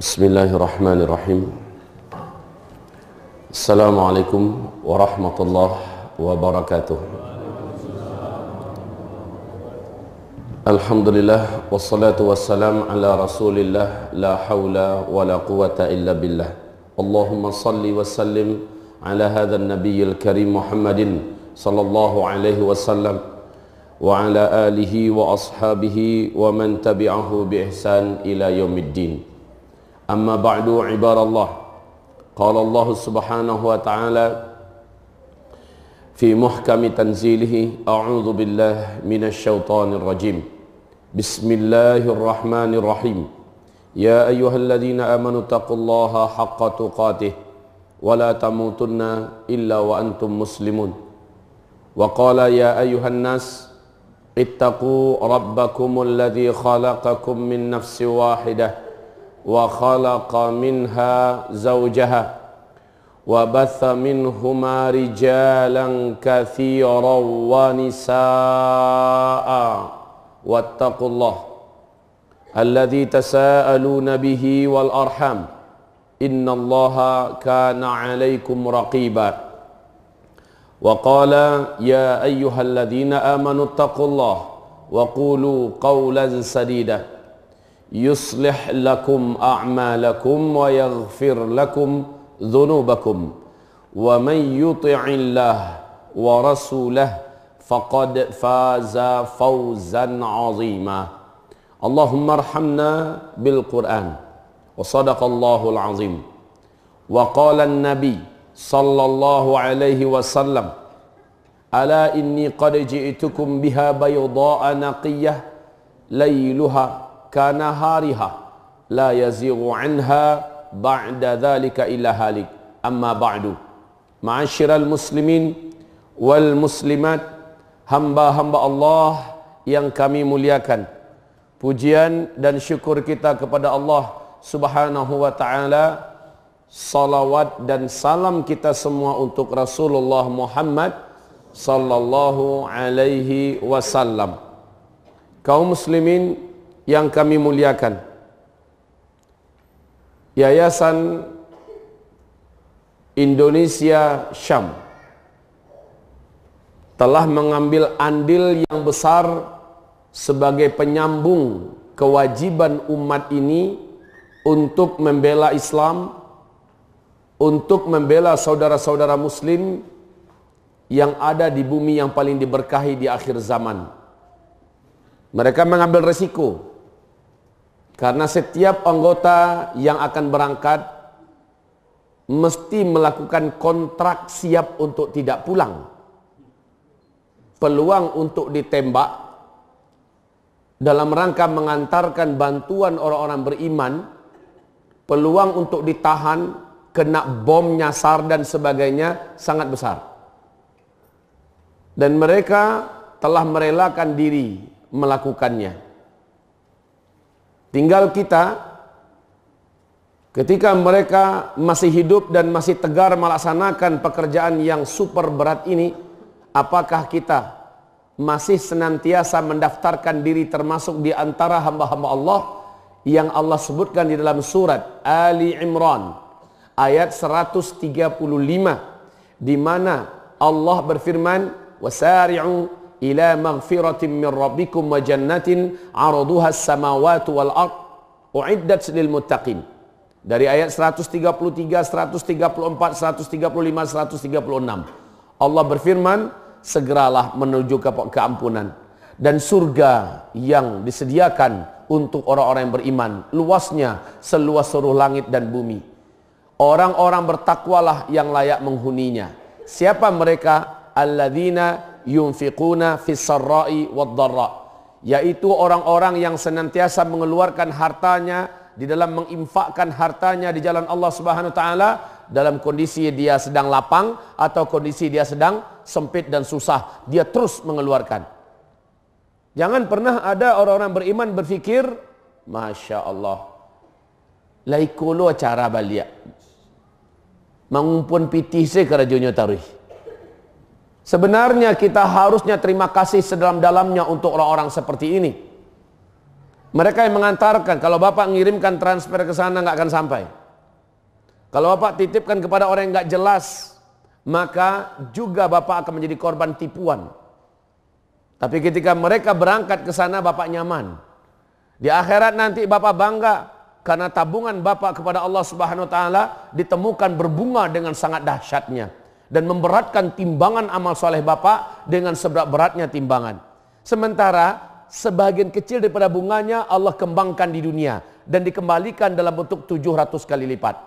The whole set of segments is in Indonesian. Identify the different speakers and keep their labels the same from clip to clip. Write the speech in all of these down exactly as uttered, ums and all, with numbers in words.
Speaker 1: Bismillahirrahmanirrahim. Assalamualaikum warahmatullahi wabarakatuh. Alhamdulillah wassalatu wassalam ala rasulillah, la hawla wa la quwata illa billah. Allahumma salli wa sallim ala hadha an-nabiyyil karim Muhammadin sallallahu alaihi wasallam wa ala alihi wa ashabihi wa man tabi'ahu bi ihsan ila yaumiddin. Amma ba'du ibadallah. Qala Allah subhanahu wa ta'ala fi muhkami tanzilihi, a'udzu billahi minasy syaithanir rajim. Bismillahirrahmanirrahim. Ya ayyuhalladzina amanu taqullaha haqqa tuqatih wa la tamutunna illa wa antum muslimun. Wa qala ya ayyuhan nas ittaqu rabbakumul ladzi khalaqakum min nafsin wahidah wa khalaqa minha zawjaha wa batha minhuma rijalan katsiran wa nisaa wattaqullah alladzi tasaaluna bihi wal arham innallaha kana 'alaikum raqiba. Wa qala ya ayyuhalladzina amanu taqullaha wa qulu qawlan sadida yuslih lakum a'malakum wa yaghfir lakum dhunubakum wa man yuti'illah wa rasulah faqad faza fawzan 'azima. Allahumma arhamna bil Qur'an. Wa sadaqallahul azim. Wa qala an-nabi sallallahu alaihi wasallam, ala inni qad ji'tukum biha bayda'a naqiyyah layluha kana hariha la yazighu anha ba'da dhalika illa halik. Amma ba'du. Ma'asyiral muslimin wal muslimat, hamba-hamba Allah yang kami muliakan, pujian dan syukur kita kepada Allah subhanahu wa ta'ala, salawat dan salam kita semua untuk Rasulullah Muhammad sallallahu alaihi wasallam. Kaum muslimin yang kami muliakan, Yayasan Indonesia Syam telah mengambil andil yang besar sebagai penyambung kewajiban umat ini untuk membela Islam, untuk membela saudara-saudara muslim yang ada di bumi yang paling diberkahi di akhir zaman. Mereka mengambil resiko karena setiap anggota yang akan berangkat mesti melakukan kontrak siap untuk tidak pulang. Peluang untuk ditembak dalam rangka mengantarkan bantuan orang-orang beriman, peluang untuk ditahan, kena bom nyasar dan sebagainya sangat besar. Dan mereka telah merelakan diri melakukannya. Tinggal kita, ketika mereka masih hidup dan masih tegar melaksanakan pekerjaan yang super berat ini, apakah kita masih senantiasa mendaftarkan diri termasuk di antara hamba-hamba Allah yang Allah sebutkan di dalam surat Ali Imran ayat seratus tiga puluh lima, di mana Allah berfirman, wasari'u ila maghfiratin min rabbikum wa jannatin 'araduha as-samawati wal ard u'iddat lil muttaqin. Dari ayat seratus tiga puluh tiga, seratus tiga puluh empat, seratus tiga puluh lima, seratus tiga puluh enam. Allah berfirman, segeralah menuju ke keampunan dan surga yang disediakan untuk orang-orang yang beriman, luasnya seluas seluruh langit dan bumi. Orang-orang bertakwalah yang layak menghuninya. Siapa mereka? Alladzina yunfiquna fis sarra'i wad dharra, yaitu orang-orang yang senantiasa mengeluarkan hartanya di dalam menginfakkan hartanya di jalan Allah Subhanahu wa taala dalam kondisi dia sedang lapang atau kondisi dia sedang sempit dan susah, dia terus mengeluarkan. Jangan pernah ada orang-orang beriman berfikir, Masya Allah, laikulo cara balik mengumpun pitih se kerajonya tarikh. Sebenarnya kita harusnya terima kasih sedalam-dalamnya untuk orang-orang seperti ini. Mereka yang mengantarkan. Kalau bapak ngirimkan transfer ke sana nggak akan sampai. Kalau bapak titipkan kepada orang yang nggak jelas, maka juga bapak akan menjadi korban tipuan. Tapi ketika mereka berangkat ke sana, bapak nyaman. Di akhirat nanti bapak bangga karena tabungan bapak kepada Allah Subhanahu wa taala ditemukan berbunga dengan sangat dahsyatnya dan memberatkan timbangan amal soleh bapak dengan seberat-beratnya timbangan. Sementara sebagian kecil daripada bunganya Allah kembangkan di dunia dan dikembalikan dalam bentuk tujuh ratus kali lipat.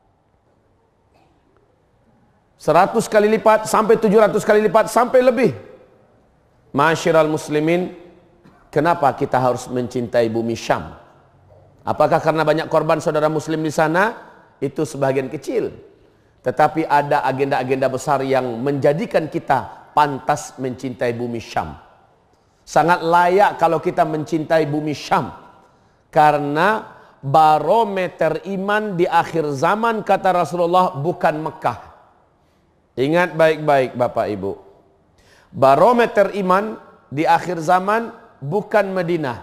Speaker 1: seratus kali lipat sampai tujuh ratus kali lipat sampai lebih. Ma'asyiral muslimin, kenapa kita harus mencintai bumi Syam? Apakah karena banyak korban saudara muslim di sana? Itu sebagian kecil. Tetapi ada agenda-agenda besar yang menjadikan kita pantas mencintai bumi Syam. Sangat layak kalau kita mencintai bumi Syam. Karena barometer iman di akhir zaman kata Rasulullah bukan Mekah. Ingat baik-baik Bapak Ibu. Barometer iman di akhir zaman bukan Madinah.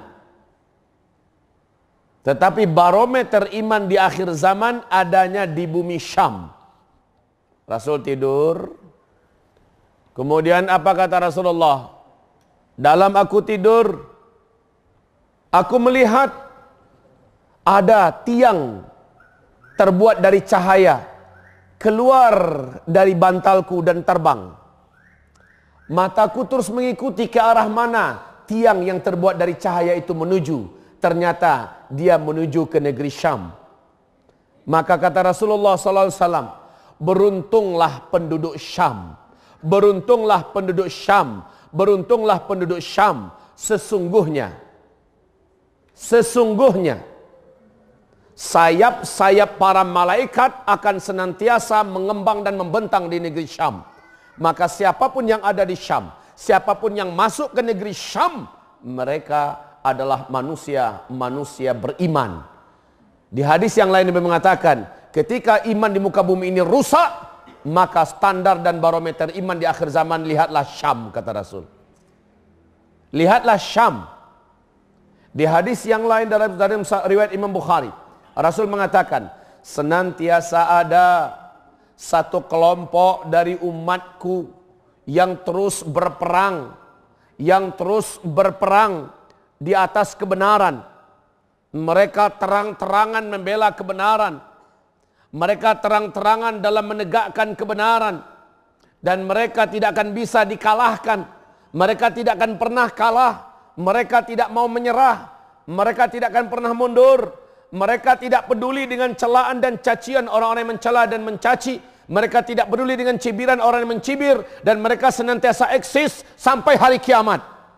Speaker 1: Tetapi barometer iman di akhir zaman adanya di bumi Syam. Rasul tidur. Kemudian apa kata Rasulullah? Dalam aku tidur, aku melihat ada tiang terbuat dari cahaya keluar dari bantalku dan terbang. Mataku terus mengikuti ke arah mana tiang yang terbuat dari cahaya itu menuju. Ternyata dia menuju ke negeri Syam. Maka kata Rasulullah sallallahu alaihi wasallam, beruntunglah penduduk Syam. Beruntunglah penduduk Syam. Beruntunglah penduduk Syam. Sesungguhnya, sesungguhnya sayap-sayap para malaikat akan senantiasa mengembang dan membentang di negeri Syam. Maka siapapun yang ada di Syam, siapapun yang masuk ke negeri Syam, mereka adalah manusia-manusia beriman. Di hadis yang lain Nabi mengatakan, ketika iman di muka bumi ini rusak, maka standar dan barometer iman di akhir zaman lihatlah Syam, kata Rasul. Lihatlah Syam. Di hadis yang lain dalam, dalam riwayat Imam Bukhari, Rasul mengatakan, senantiasa ada satu kelompok dari umatku yang terus berperang, yang terus berperang di atas kebenaran. Mereka terang-terangan membela kebenaran. Mereka terang-terangan dalam menegakkan kebenaran. Dan mereka tidak akan bisa dikalahkan. Mereka tidak akan pernah kalah. Mereka tidak mau menyerah. Mereka tidak akan pernah mundur. Mereka tidak peduli dengan celaan dan cacian orang-orang yang mencela dan mencaci. Mereka tidak peduli dengan cibiran orang yang mencibir. Dan mereka senantiasa eksis sampai hari kiamat.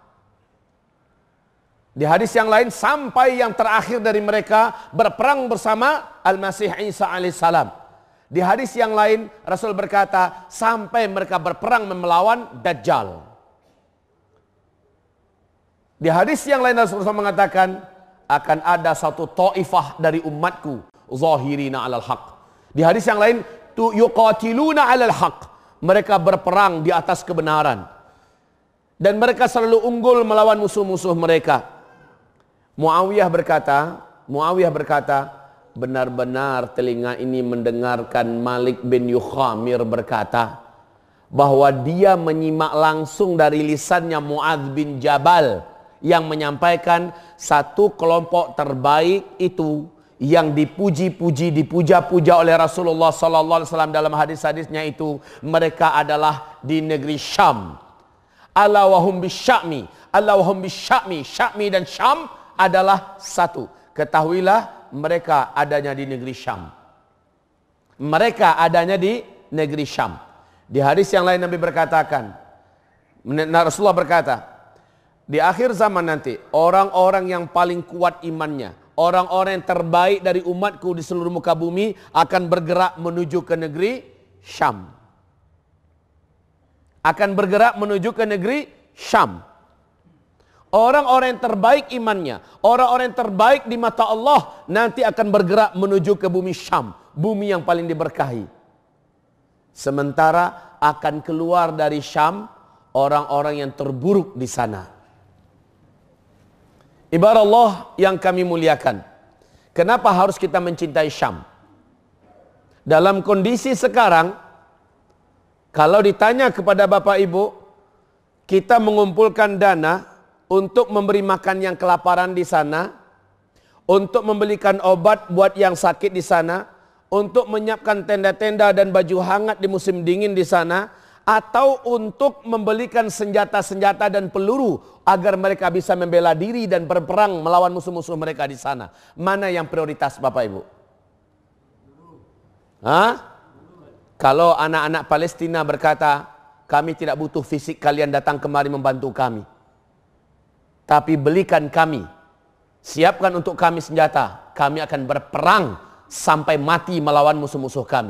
Speaker 1: Di hadis yang lain, sampai yang terakhir dari mereka berperang bersama Al-Masih Isa alaihissalam. Di hadis yang lain, Rasul berkata, sampai mereka berperang melawan Dajjal. Di hadis yang lain, Rasulullah mengatakan, akan ada satu ta'ifah dari umatku, zahirina alal haq. Di hadis yang lain, tu yuqatiluna alal haq. Mereka berperang di atas kebenaran. Dan mereka selalu unggul melawan musuh-musuh mereka. Muawiyah berkata, Muawiyah berkata, benar-benar telinga ini mendengarkan Malik bin Yukhamir berkata, bahwa dia menyimak langsung dari lisannya Muadz bin Jabal, yang menyampaikan satu kelompok terbaik itu yang dipuji-puji, dipuja-puja oleh Rasulullah sallallahu alaihi wasallam dalam hadis-hadisnya itu, mereka adalah di negeri Syam. Ala wahum bisyami, ala wahum bisyami, Syami dan Syam adalah satu. Ketahuilah mereka adanya di negeri Syam. Mereka adanya di negeri Syam. Di hadis yang lain Nabi berkatakan, Rasulullah berkata, di akhir zaman nanti, orang-orang yang paling kuat imannya, orang-orang yang terbaik dari umatku di seluruh muka bumi akan bergerak menuju ke negeri Syam. Akan bergerak menuju ke negeri Syam. Orang-orang yang terbaik imannya, orang-orang yang terbaik di mata Allah nanti akan bergerak menuju ke bumi Syam, bumi yang paling diberkahi. Sementara akan keluar dari Syam orang-orang yang terburuk di sana. Ibarat Allah yang kami muliakan, kenapa harus kita mencintai Syam? Dalam kondisi sekarang, kalau ditanya kepada Bapak Ibu, kita mengumpulkan dana untuk memberi makan yang kelaparan di sana, untuk membelikan obat buat yang sakit di sana, untuk menyiapkan tenda-tenda dan baju hangat di musim dingin di sana, atau untuk membelikan senjata-senjata dan peluru agar mereka bisa membela diri dan berperang melawan musuh-musuh mereka di sana. Mana yang prioritas Bapak Ibu? Hah? Kalau anak-anak Palestina berkata, kami tidak butuh fisik kalian datang kemari membantu kami, tapi belikan kami, siapkan untuk kami senjata, kami akan berperang sampai mati melawan musuh-musuh kami.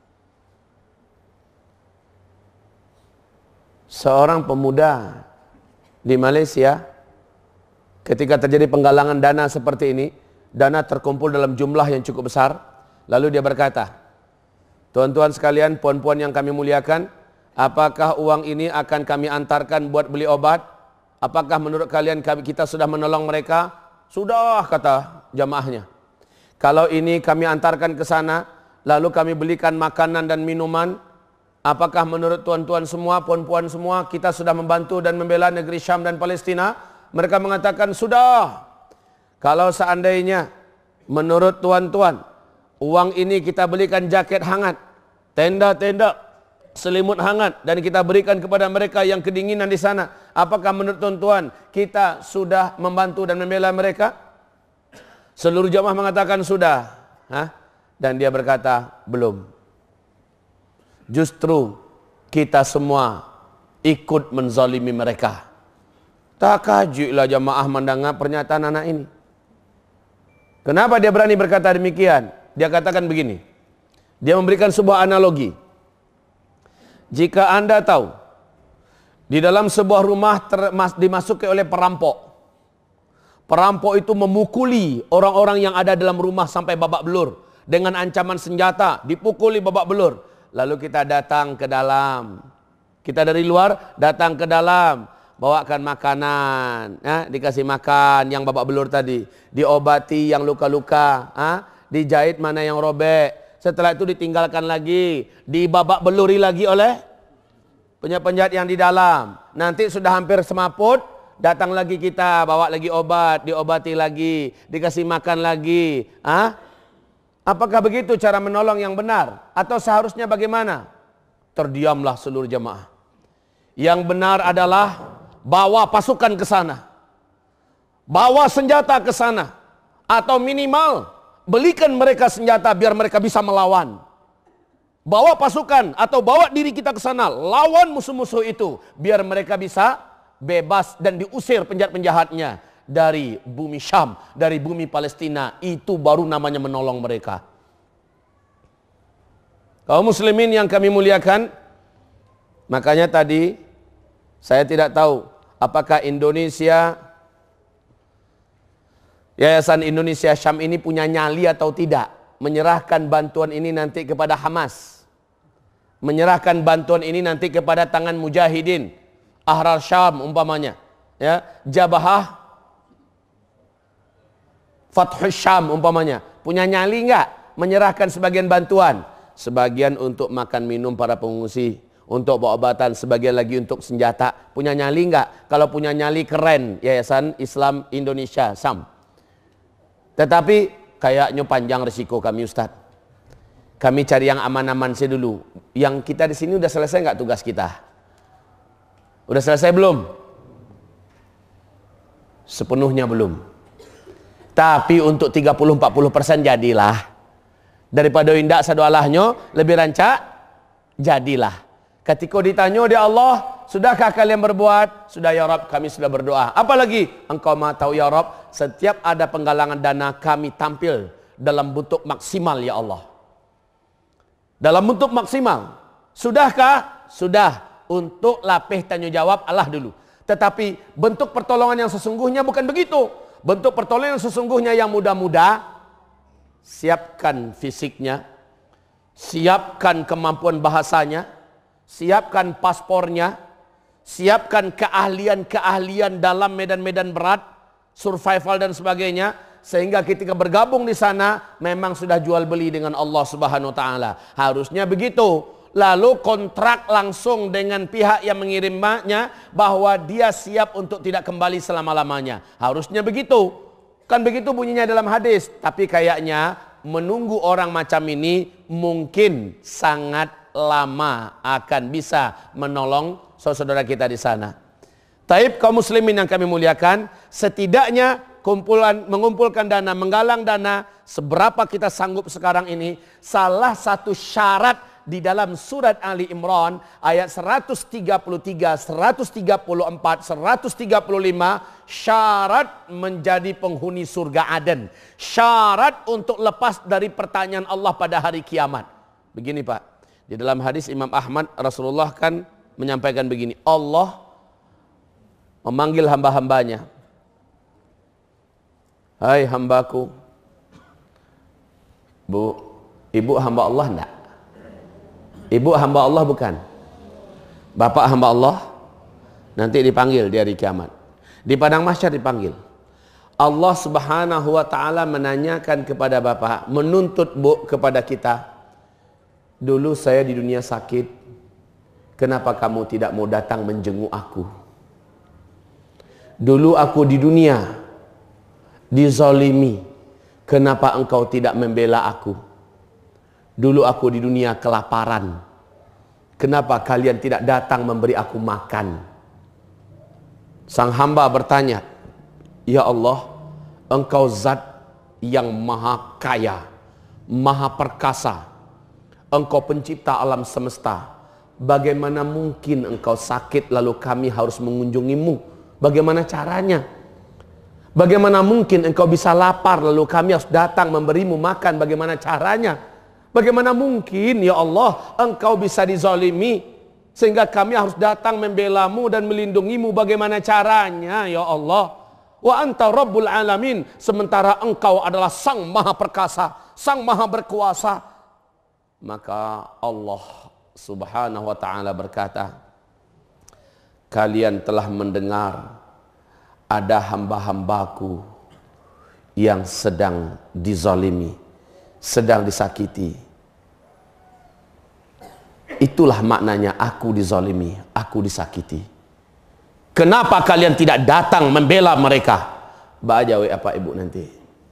Speaker 1: Seorang pemuda di Malaysia, ketika terjadi penggalangan dana seperti ini, dana terkumpul dalam jumlah yang cukup besar, lalu dia berkata, tuan-tuan sekalian, puan-puan yang kami muliakan, apakah uang ini akan kami antarkan buat beli obat? Apakah menurut kalian kita sudah menolong mereka? Sudah, kata jamaahnya. Kalau ini kami antarkan ke sana, lalu kami belikan makanan dan minuman, apakah menurut tuan-tuan semua, puan-puan semua, kita sudah membantu dan membela negeri Syam dan Palestina? Mereka mengatakan, sudah. Kalau seandainya menurut tuan-tuan, uang ini kita belikan jaket hangat, tenda-tenda, selimut hangat, dan kita berikan kepada mereka yang kedinginan di sana, apakah menurut tuan-tuan kita sudah membantu dan membela mereka? Seluruh jamaah mengatakan sudah. Hah? Dan dia berkata, belum. Justru kita semua ikut menzalimi mereka. Takajublah jamaah mendengar pernyataan anak ini. Kenapa dia berani berkata demikian? Dia katakan begini. Dia memberikan sebuah analogi. Jika Anda tahu, di dalam sebuah rumah termas, dimasuki oleh perampok. Perampok itu memukuli orang-orang yang ada dalam rumah sampai babak belur. Dengan ancaman senjata, dipukuli babak belur. Lalu kita datang ke dalam. Kita dari luar datang ke dalam. Bawakan makanan. Ya, dikasih makan yang babak belur tadi. Diobati yang luka-luka. Ya, dijahit mana yang robek. Setelah itu ditinggalkan lagi. Dibabak beluri lagi oleh penjahat-penjahat yang di dalam. Nanti sudah hampir semaput. Datang lagi kita. Bawa lagi obat. Diobati lagi. Dikasih makan lagi. Ya. Apakah begitu cara menolong yang benar? Atau seharusnya bagaimana? Terdiamlah seluruh jemaah. Yang benar adalah bawa pasukan ke sana. Bawa senjata ke sana. Atau minimal belikan mereka senjata biar mereka bisa melawan. Bawa pasukan atau bawa diri kita ke sana. Lawan musuh-musuh itu. Biar mereka bisa bebas dan diusir penjahat-penjahatnya dari bumi Syam, dari bumi Palestina. Itu baru namanya menolong mereka. Kaum muslimin yang kami muliakan, makanya tadi saya tidak tahu apakah Indonesia, Yayasan Indonesia Syam ini punya nyali atau tidak menyerahkan bantuan ini nanti kepada Hamas, menyerahkan bantuan ini nanti kepada tangan mujahidin Ahrar Syam umpamanya, ya, Jabahah Fathul Syam umpamanya, punya nyali enggak menyerahkan sebagian bantuan, sebagian untuk makan minum para pengungsi, untuk obatan, sebagian lagi untuk senjata. Punya nyali enggak? Kalau punya nyali keren, Yayasan Islam Indonesia Syam. Tetapi kayaknya panjang risiko kami Ustaz. Kami cari yang aman-aman sih dulu. Yang kita di sini udah selesai enggak tugas kita? Udah selesai belum? Sepenuhnya belum. Tapi untuk tiga puluh sampai empat puluh persen jadilah. Daripada indak sadualahnya lebih rancak jadilah. Ketika ditanya oleh Allah, sudahkah kalian berbuat? Sudah ya Rabb, kami sudah berdoa. Apalagi engkau maha tahu ya Rabb, setiap ada penggalangan dana kami tampil dalam bentuk maksimal ya Allah. Dalam bentuk maksimal. Sudahkah? Sudah. Untuk lapih tanya jawab Allah dulu. Tetapi bentuk pertolongan yang sesungguhnya bukan begitu. Bentuk pertolongan yang sesungguhnya yang mudah-mudah, siapkan fisiknya, siapkan kemampuan bahasanya, siapkan paspornya, siapkan keahlian-keahlian dalam medan-medan berat, survival dan sebagainya, sehingga ketika bergabung di sana memang sudah jual beli dengan Allah Subhanahu wa taala. Harusnya begitu. Lalu kontrak langsung dengan pihak yang mengirimnya bahwa dia siap untuk tidak kembali selama-lamanya. Harusnya begitu. Kan begitu bunyinya dalam hadis. Tapi kayaknya menunggu orang macam ini mungkin sangat lama akan bisa menolong saudara kita di sana. Taib kaum muslimin yang kami muliakan, setidaknya kumpulan mengumpulkan dana, menggalang dana seberapa kita sanggup sekarang ini. Salah satu syarat di dalam surat Ali Imran ayat seratus tiga puluh tiga, seratus tiga puluh empat, seratus tiga puluh lima, syarat menjadi penghuni surga Aden. Syarat untuk lepas dari pertanyaan Allah pada hari kiamat. Begini Pak, di dalam hadis Imam Ahmad, Rasulullah kan menyampaikan begini, Allah memanggil hamba-hambanya. Hai hambaku. Bu, ibu hamba Allah enggak? Ibu hamba Allah bukan? Bapak hamba Allah? Nanti dipanggil di hari kiamat. Di padang mahsyar dipanggil. Allah Subhanahu wa taala menanyakan kepada bapak, menuntut bu kepada kita. Dulu saya di dunia sakit. Kenapa kamu tidak mau datang menjenguk aku? Dulu aku di dunia dizalimi. Kenapa engkau tidak membela aku? Dulu aku di dunia kelaparan. Kenapa kalian tidak datang memberi aku makan? Sang hamba bertanya, ya Allah, engkau zat yang maha kaya, maha perkasa. Engkau pencipta alam semesta. Bagaimana mungkin engkau sakit lalu kami harus mengunjungimu? Bagaimana caranya? Bagaimana mungkin engkau bisa lapar lalu kami harus datang memberimu makan? Bagaimana caranya? Bagaimana mungkin ya Allah engkau bisa dizalimi sehingga kami harus datang membelamu dan melindungimu? Bagaimana caranya ya Allah? Wa anta rabbul alamin, sementara engkau adalah sang maha perkasa, sang maha berkuasa. Maka Allah Subhanahu wa ta'ala berkata, kalian telah mendengar ada hamba-hambaku yang sedang dizalimi, sedang disakiti. Itulah maknanya aku dizalimi, aku disakiti. Kenapa kalian tidak datang membela mereka? Baca apa ibu nanti.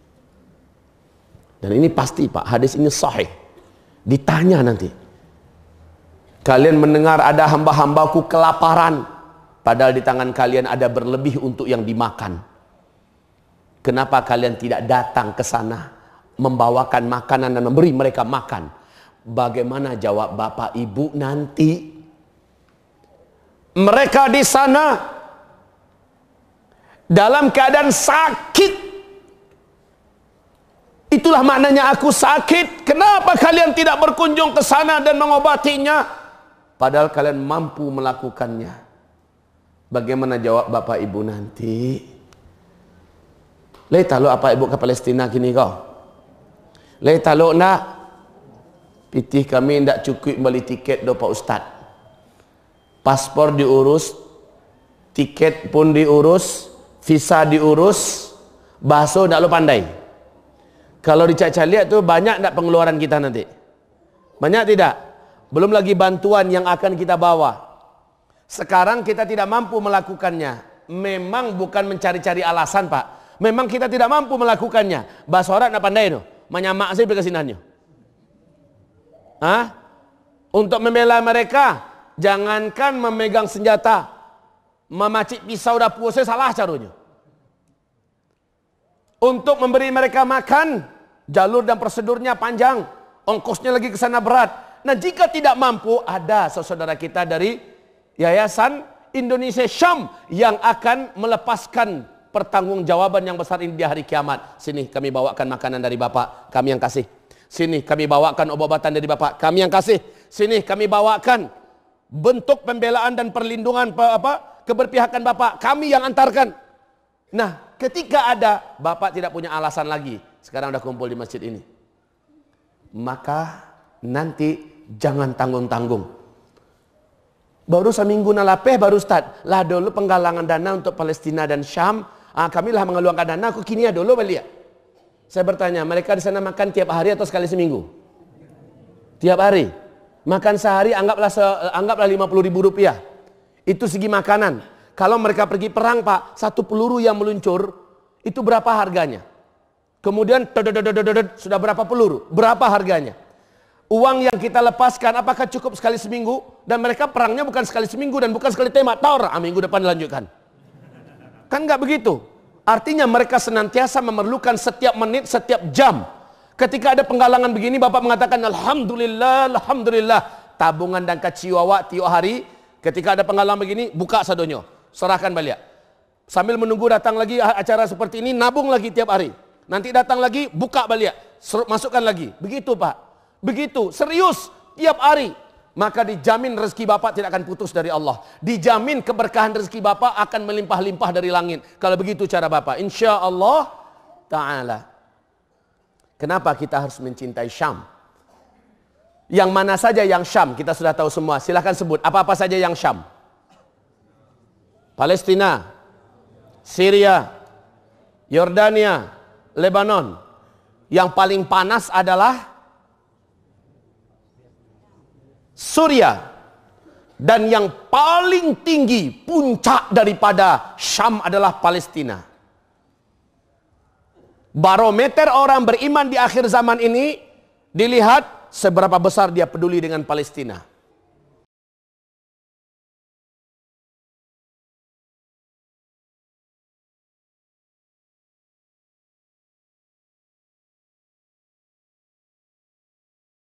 Speaker 1: Dan ini pasti Pak, hadis ini sahih. Ditanya nanti. Kalian mendengar ada hamba-hambaku kelaparan, padahal di tangan kalian ada berlebih untuk yang dimakan. Kenapa kalian tidak datang ke sana membawakan makanan dan memberi mereka makan? Bagaimana jawab bapak ibu nanti? Mereka di sana dalam keadaan sakit. Itulah maknanya aku sakit. Kenapa kalian tidak berkunjung ke sana dan mengobatinya? Padahal kalian mampu melakukannya. Bagaimana jawab bapak ibu nanti? Lei taluk apa ibu ke Palestina kini kau? Lei taluk nak? Pitih kami tidak cukup beli tiket do Pak Ustaz. Paspor diurus, tiket pun diurus, visa diurus, bahasa tidak lo pandai. Kalau dicacah lihat tuh banyak tidak pengeluaran kita nanti? Banyak tidak? Belum lagi bantuan yang akan kita bawa. Sekarang kita tidak mampu melakukannya. Memang bukan mencari-cari alasan Pak. Memang kita tidak mampu melakukannya. Bahasa orang tidak pandai tuh. Menyamak sih berkesinannya. Hah? Untuk membela mereka, jangankan memegang senjata, memacik pisau dapur saya salah caranya. Untuk memberi mereka makan, jalur dan prosedurnya panjang, ongkosnya lagi ke sana berat. Nah, jika tidak mampu, ada saudara kita dari Yayasan Indonesia Syam yang akan melepaskan pertanggungjawaban yang besar ini di hari kiamat. Sini kami bawakan makanan dari Bapak, kami yang kasih. Sini kami bawakan obat-obatan dari Bapak, kami yang kasih. Sini kami bawakan bentuk pembelaan dan perlindungan apa keberpihakan Bapak, kami yang antarkan. Nah, ketika ada Bapak tidak punya alasan lagi. Sekarang udah kumpul di masjid ini. Maka nanti jangan tanggung-tanggung. Baru seminggu nalapeh baru Ustaz. Lah dulu penggalangan dana untuk Palestina dan Syam Ah, kamilah mengeluarkan dana, aku kini dulu balik. Saya bertanya, mereka di sana makan tiap hari atau sekali seminggu? Tiap hari. Makan sehari anggaplah se, anggaplah lima puluh ribu rupiah. Itu segi makanan. Kalau mereka pergi perang, Pak, satu peluru yang meluncur itu berapa harganya? Kemudian sudah berapa peluru? Berapa harganya? Uang yang kita lepaskan apakah cukup sekali seminggu? Dan mereka perangnya bukan sekali seminggu dan bukan sekali tembak, tor, ah, minggu depan dilanjutkan. Kan nggak begitu. Artinya mereka senantiasa memerlukan setiap menit, setiap jam. Ketika ada penggalangan begini, Bapak mengatakan Alhamdulillah, Alhamdulillah. Tabungan dan kaciwawa tiap hari. Ketika ada penggalangan begini, buka sadonyo, serahkan balik. Sambil menunggu datang lagi acara seperti ini, nabung lagi tiap hari. Nanti datang lagi, buka balik, masukkan lagi. Begitu Pak, begitu, serius, tiap hari. Maka dijamin rezeki Bapak tidak akan putus dari Allah. Dijamin keberkahan rezeki Bapak akan melimpah-limpah dari langit. Kalau begitu cara Bapak, insya Allah Ta'ala. Kenapa kita harus mencintai Syam? Yang mana saja yang Syam, kita sudah tahu semua. Silahkan sebut, apa-apa saja yang Syam. Palestina, Syria, Yordania, Lebanon. Yang paling panas adalah Suriah, dan yang paling tinggi puncak daripada Syam adalah Palestina. Barometer orang beriman di akhir zaman ini dilihat seberapa besar dia peduli dengan Palestina.